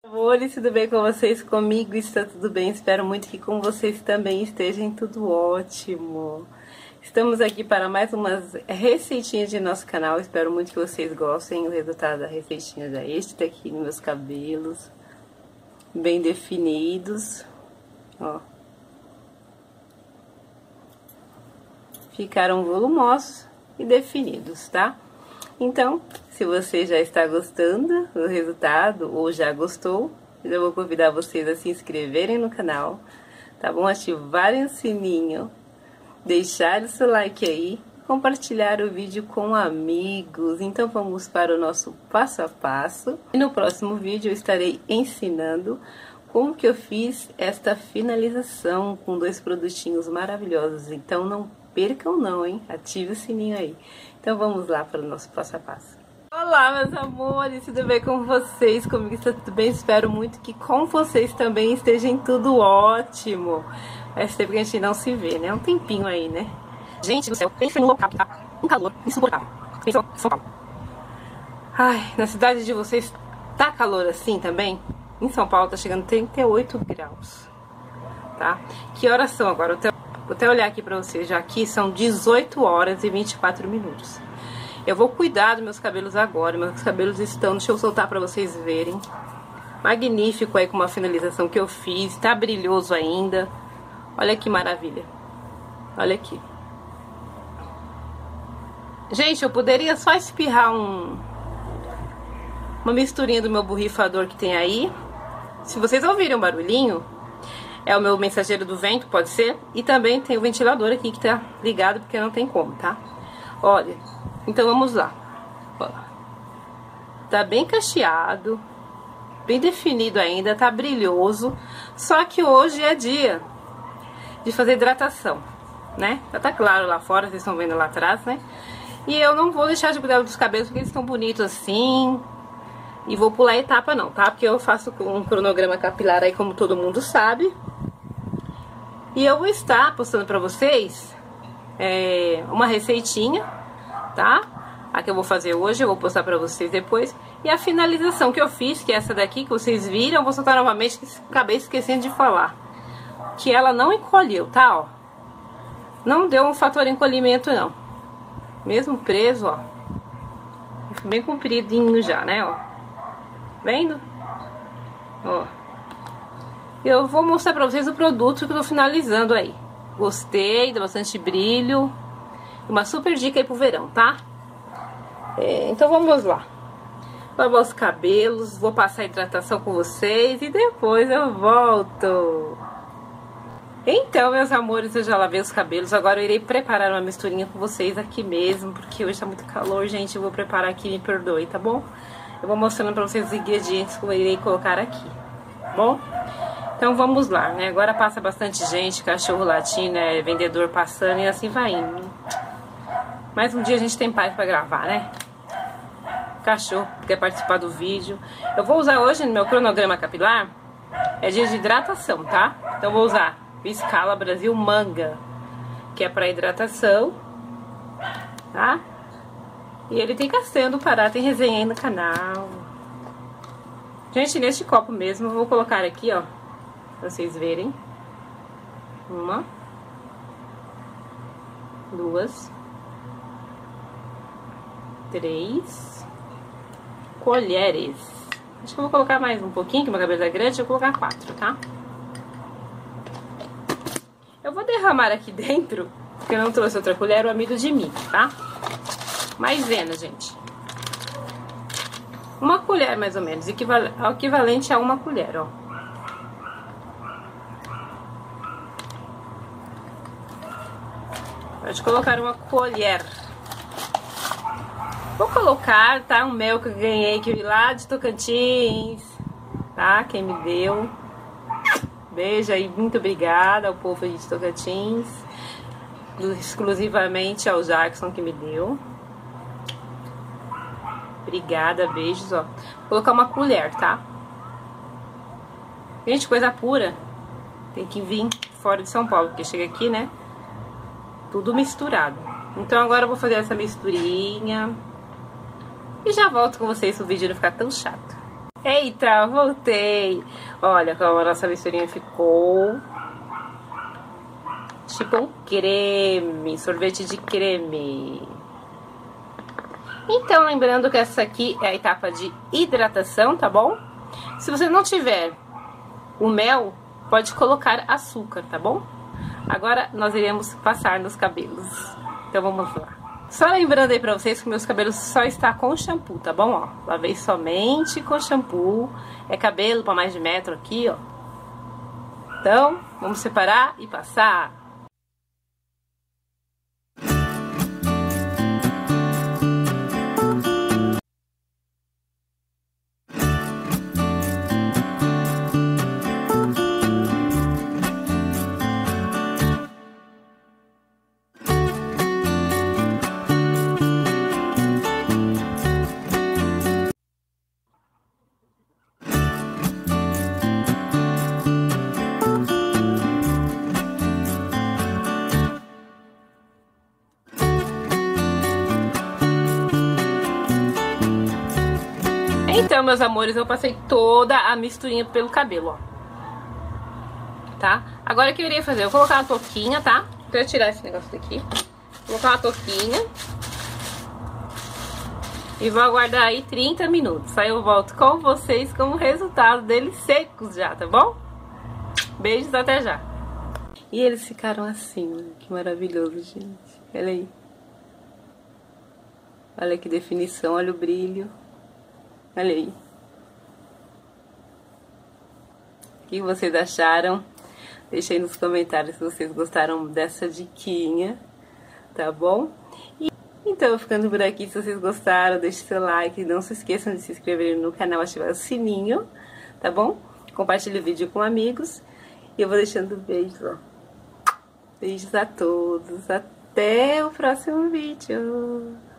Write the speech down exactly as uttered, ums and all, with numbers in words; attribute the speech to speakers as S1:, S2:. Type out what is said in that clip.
S1: Amores, tudo bem com vocês? Comigo está tudo bem, espero muito que com vocês também estejam tudo ótimo. Estamos aqui para mais umas receitinhas de nosso canal, espero muito que vocês gostem. O resultado da receitinha já é este daqui, nos meus cabelos, bem definidos, ó. Ficaram volumosos e definidos, tá? Então, se você já está gostando do resultado ou já gostou, eu vou convidar vocês a se inscreverem no canal, tá bom? Ativarem o sininho, deixar o seu like aí, compartilhar o vídeo com amigos. Então vamos para o nosso passo a passo. E no próximo vídeo eu estarei ensinando como que eu fiz esta finalização com dois produtinhos maravilhosos. Então não percam não, hein? Ative o sininho aí. Então vamos lá para o nosso passo a passo. Olá, meus amores, tudo bem com vocês? Comigo está tudo bem? Espero muito que com vocês também estejam tudo ótimo. Faz tempo que a gente não se vê, né? Um tempinho aí, né? Gente do céu, pensa no local, tá? Um calor insuportável. Pensa em São Paulo. Ai, na cidade de vocês tá calor assim também? Em São Paulo tá chegando trinta e oito graus, tá? Que horas são agora? Vou até olhar aqui pra vocês, já aqui são dezoito horas e vinte e quatro minutos. Eu vou cuidar dos meus cabelos agora, meus cabelos estão, deixa eu soltar pra vocês verem. Magnífico aí com uma finalização que eu fiz, tá brilhoso ainda. Olha que maravilha, olha aqui. Gente, eu poderia só espirrar um, uma misturinha do meu borrifador que tem aí. Se vocês ouvirem um barulhinho, é o meu mensageiro do vento, pode ser. E também tem o ventilador aqui que tá ligado, porque não tem como, tá? Olha, então vamos lá. Ó, tá bem cacheado, bem definido ainda, tá brilhoso. Só que hoje é dia de fazer hidratação, né? Já tá claro lá fora, vocês estão vendo lá atrás, né? E eu não vou deixar de cuidar dos cabelos porque eles estão bonitos assim. E vou pular etapa não, tá? Porque eu faço um cronograma capilar aí, como todo mundo sabe. E eu vou estar postando pra vocês é, uma receitinha, tá? A que eu vou fazer hoje, eu vou postar pra vocês depois. E a finalização que eu fiz, que é essa daqui, que vocês viram, eu vou soltar novamente, que acabei esquecendo de falar. Que ela não encolheu, tá? Ó. Não deu um fator encolhimento, não. Mesmo preso, ó. Bem compridinho já, né, ó. Vendo? Ó. Eu vou mostrar pra vocês o produto que eu tô finalizando aí. Gostei, dá bastante brilho. Uma super dica aí pro verão, tá? É, então vamos lá. Lavar os cabelos, vou passar a hidratação com vocês e depois eu volto. Então, meus amores, eu já lavei os cabelos. Agora eu irei preparar uma misturinha com vocês aqui mesmo, porque hoje tá muito calor, gente. Eu vou preparar aqui, me perdoe, tá bom? Eu vou mostrando pra vocês os ingredientes que eu irei colocar aqui, tá bom? Então vamos lá, né? Agora passa bastante gente, cachorro latindo, né? Vendedor passando e assim vai indo. Mais um dia a gente tem paz pra gravar, né? Cachorro quer participar do vídeo. Eu vou usar hoje no meu cronograma capilar, é dia de hidratação, tá? Então vou usar Escala Brasil Manga, que é pra hidratação, tá? E ele tem castanha do Pará, tem resenha aí no canal. Gente, neste copo mesmo, eu vou colocar aqui, ó, pra vocês verem. Uma. Duas. Três. Colheres. Acho que eu vou colocar mais um pouquinho, que meu cabelo é grande, eu vou colocar quatro, tá? Eu vou derramar aqui dentro, porque eu não trouxe outra colher, o amido de milho, tá? Maisena, gente. Uma colher, mais ou menos, equival equivalente a uma colher, ó. Pode colocar uma colher. Vou colocar, tá? Um mel que eu ganhei aqui lá de Tocantins, tá? Quem me deu. Beijo aí, muito obrigada ao povo de Tocantins. Exclusivamente ao Jackson que me deu. Obrigada, beijos, ó. Vou colocar uma colher, tá? Gente, coisa pura. Tem que vir fora de São Paulo, porque chega aqui, né? Tudo misturado. Então agora eu vou fazer essa misturinha. E já volto com vocês se o vídeo não ficar tão chato. Eita, voltei. Olha como a nossa misturinha ficou. Tipo um creme, sorvete de creme. Então, lembrando que essa aqui é a etapa de hidratação, tá bom? Se você não tiver o mel, pode colocar açúcar, tá bom? Agora nós iremos passar nos cabelos. Então vamos lá. Só lembrando aí pra vocês que meus cabelos só está com shampoo, tá bom? Ó, lavei somente com shampoo. É cabelo pra mais de metro aqui, ó. Então, vamos separar e passar. Então, meus amores, eu passei toda a misturinha pelo cabelo, ó. Tá? Agora o que eu iria fazer? Eu vou colocar uma touquinha, tá? Então eu tirar esse negócio daqui. Vou colocar uma touquinha. E vou aguardar aí trinta minutos. Aí eu volto com vocês com o resultado deles secos já, tá bom? Beijos, até já. E eles ficaram assim, que maravilhoso, gente. Olha aí. Olha que definição, olha o brilho. Olha aí. O que vocês acharam? Deixa aí nos comentários se vocês gostaram dessa diquinha, tá bom? E, então, ficando por aqui, se vocês gostaram, deixe seu like. Não se esqueçam de se inscrever no canal, ativar o sininho, tá bom? Compartilhe o vídeo com amigos. E eu vou deixando beijos, ó. Beijos a todos. Até o próximo vídeo.